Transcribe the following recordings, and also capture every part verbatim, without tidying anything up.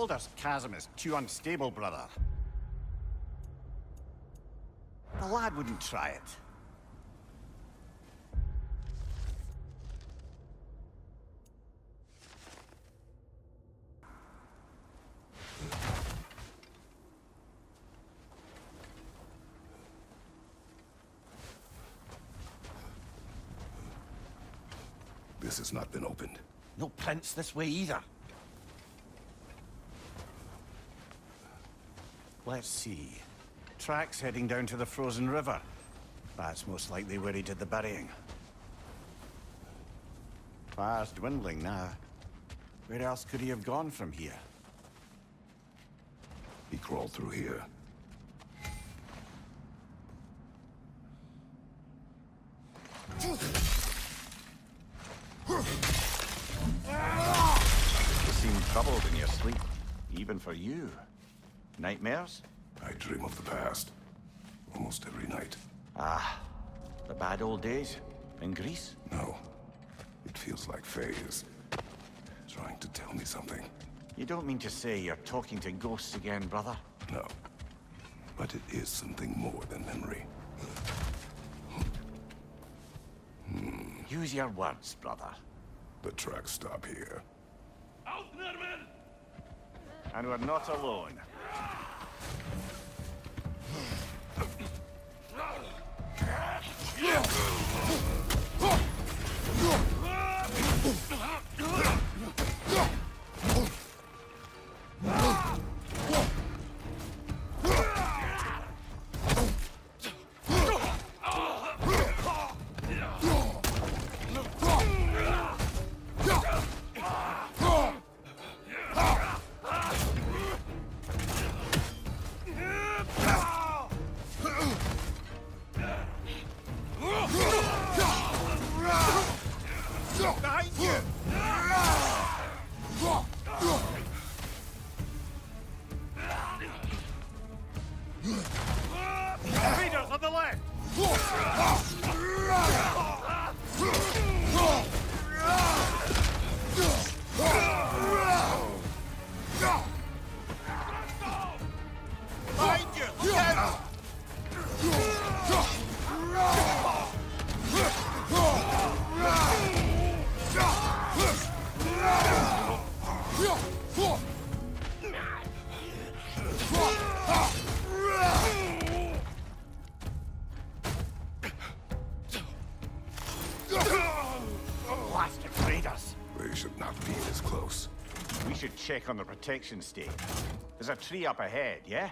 Baldur's chasm is too unstable, brother. The lad wouldn't try it. This has not been opened. No prints this way either. Let's see. Tracks heading down to the frozen river. That's most likely where he did the burying. Fire's dwindling now. Where else could he have gone from here? He crawled through here. You seem troubled in your sleep, even for you. Nightmares? I dream of the past. Almost every night. Ah, the bad old days? In Greece? No. It feels like Faye is trying to tell me something. You don't mean to say you're talking to ghosts again, brother? No. But it is something more than memory. hmm. Use your words, brother. The tracks stop here. And we're not alone. Raiders on the left! Behind you! Look out! Blasted raiders! They should not be this close. We should check on the protection state. There's a tree up ahead, yeah?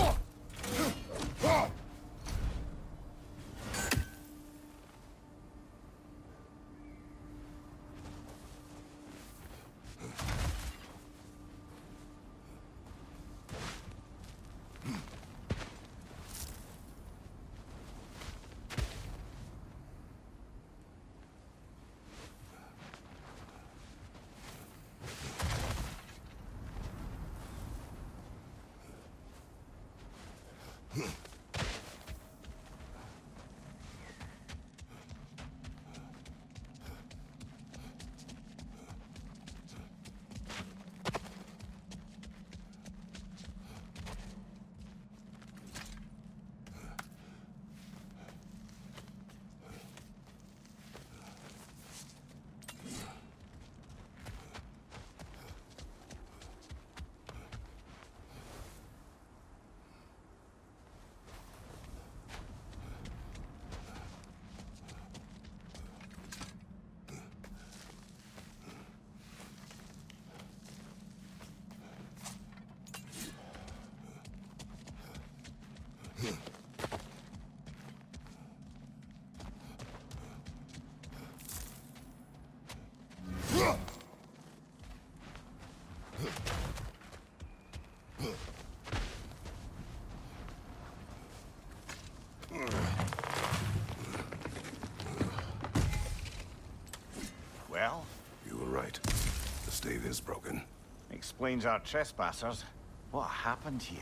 Well? You were right. The stave is broken. Explains our trespassers. What happened here?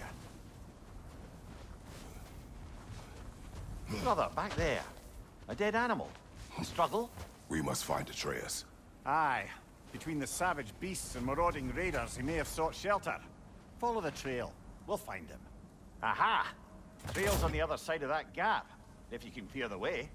Brother, back there. A dead animal. Struggle? We must find Atreus. Aye. Between the savage beasts and marauding raiders, he may have sought shelter. Follow the trail. We'll find him. Aha! Trail's on the other side of that gap, if you can clear the way.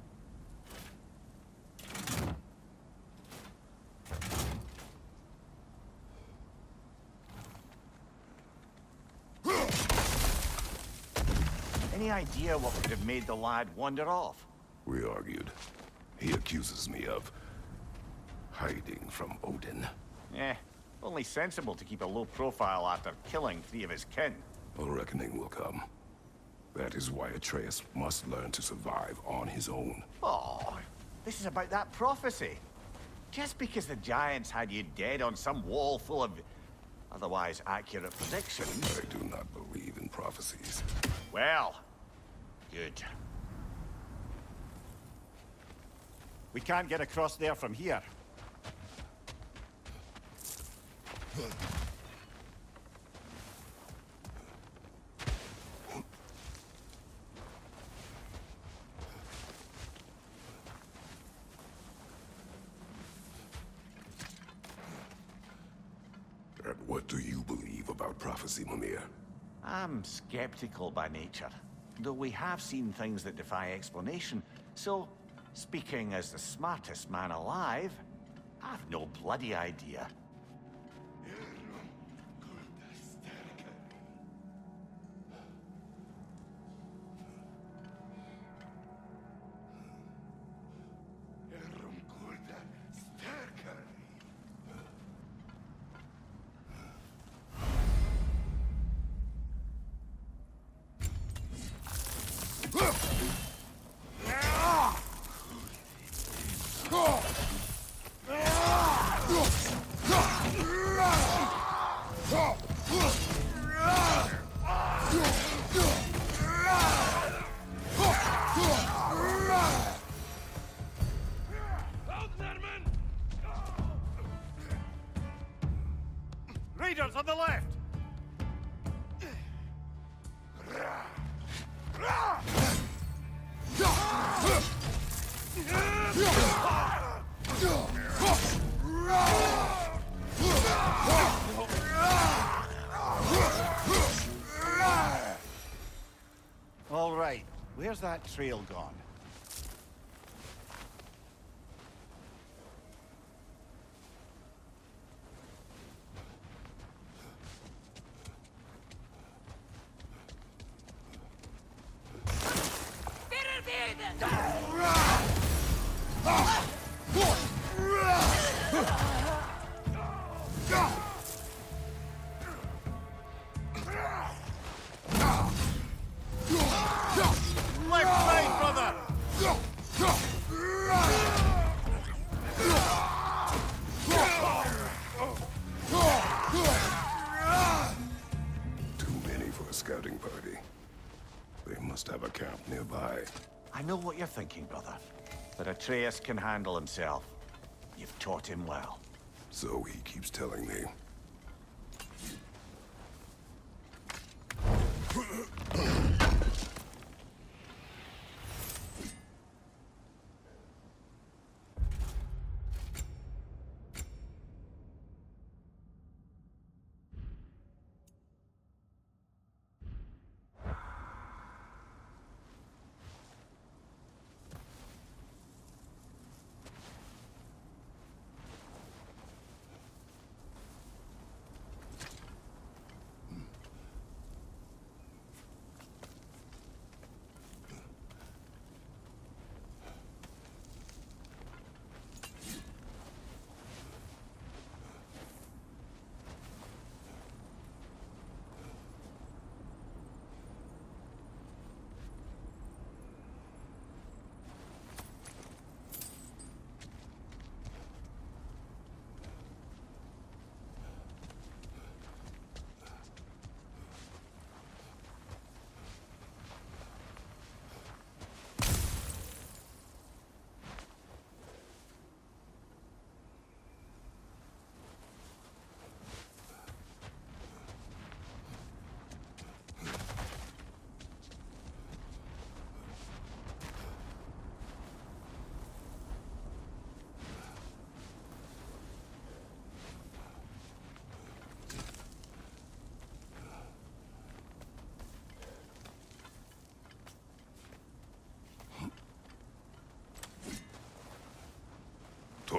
Any idea what would have made the lad wander off? We argued. He accuses me of hiding from Odin. Eh, only sensible to keep a low profile after killing three of his kin. A reckoning will come. That is why Atreus must learn to survive on his own. Oh, this is about that prophecy. Just because the giants had you dead on some wall full of otherwise accurate predictions. I do not believe in prophecies. Well, good. We can't get across there from here. And what do you believe about prophecy, Mimir? I'm skeptical by nature, though we have seen things that defy explanation. So, speaking as the smartest man alive, I've no bloody idea. Raiders on the left! All right, where's that trail gone? Left side, brother! Too many for a scouting party. They must have a camp nearby. I know what you're thinking, brother. But Atreus can handle himself. You've taught him well. So he keeps telling me.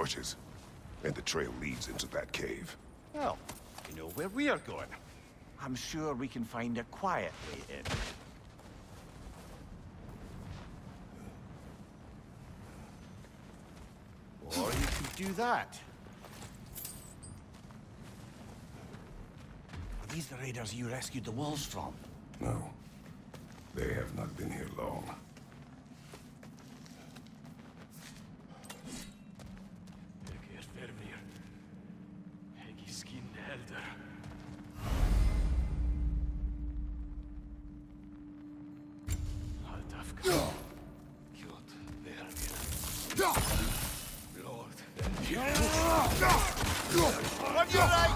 torches. And the trail leads into that cave. Well, you know where we are going. I'm sure we can find a quiet way in. Or you could do that. Are these the raiders you rescued the wolves from? No. They have not been here long. On your right!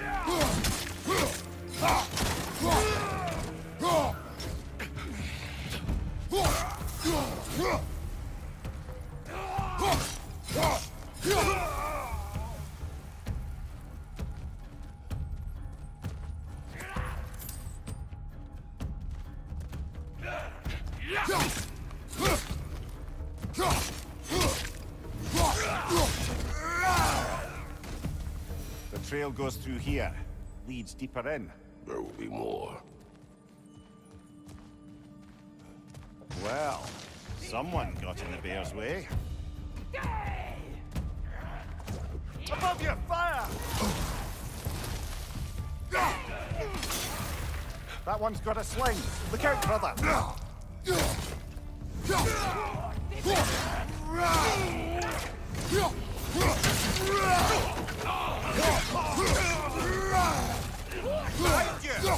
The trail goes through here, leads deeper in. There will be more. Well, someone got in the bear's way. Above you, fire! That one's got a sling. Look out, brother! Behind you!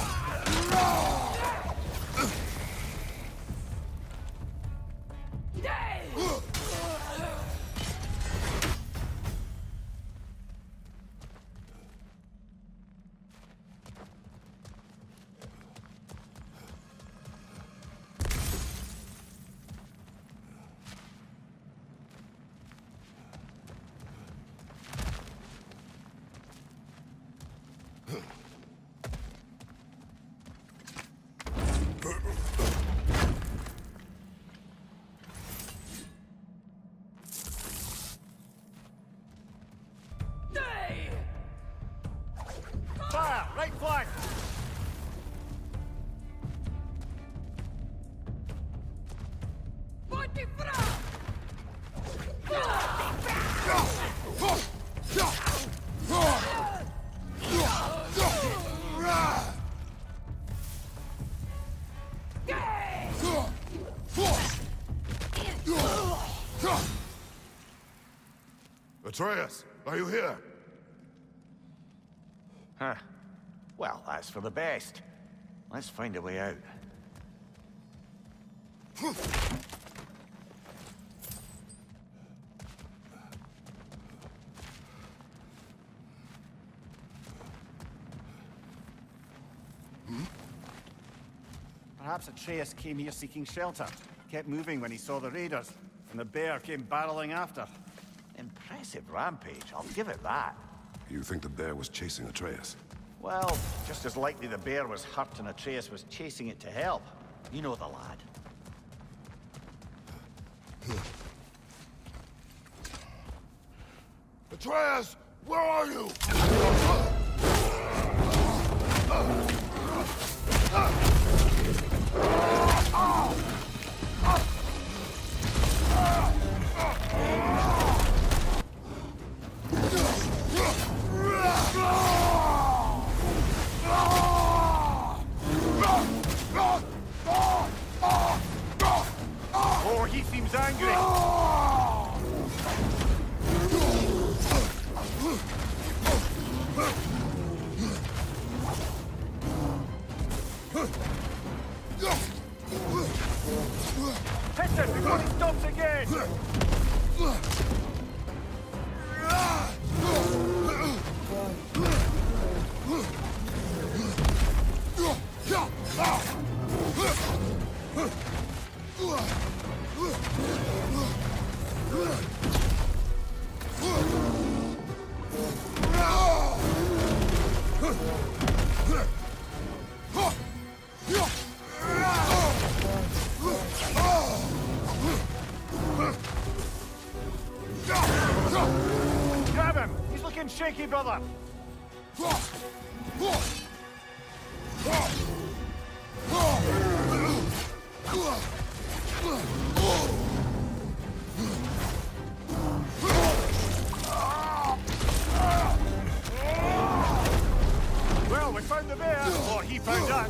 Fire! Right flank! Atreus, are you here? Huh. Well, that's for the best. Let's find a way out. Perhaps Atreus came here seeking shelter. Kept moving when he saw the raiders, and the bear came barreling after. Impressive rampage, I'll give it that. You think the bear was chasing Atreus? Well, just as likely the bear was hurt and Atreus was chasing it to help. You know the lad. Atreus, where are you? Oh, he seems angry! Hit him before he stops again! Go! shaky, brother! Well, we found the bear, or he found us.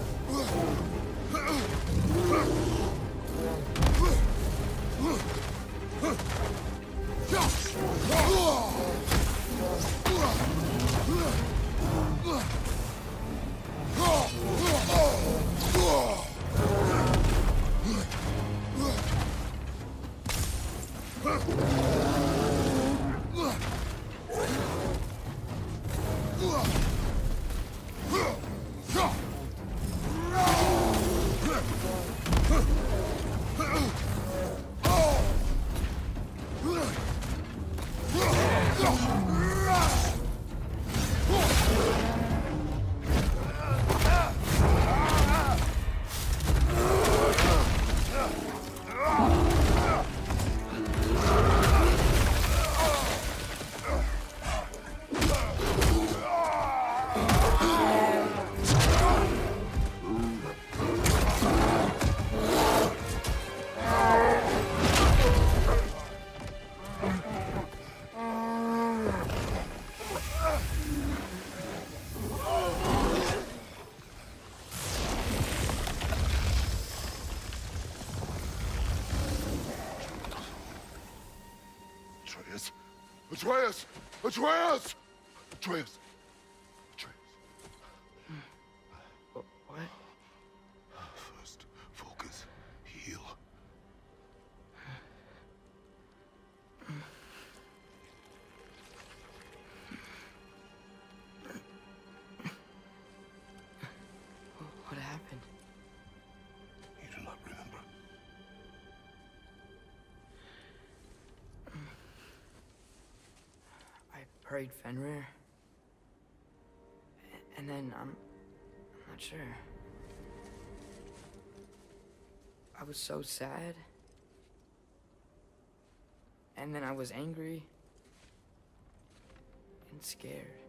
Atreus! Atreus! Atreus! Atreus! What? First, focus. Heal. What happened? You do not remember. I prayed Fenrir. And then I'm... I'm not sure. I was so sad. And then I was angry. And scared.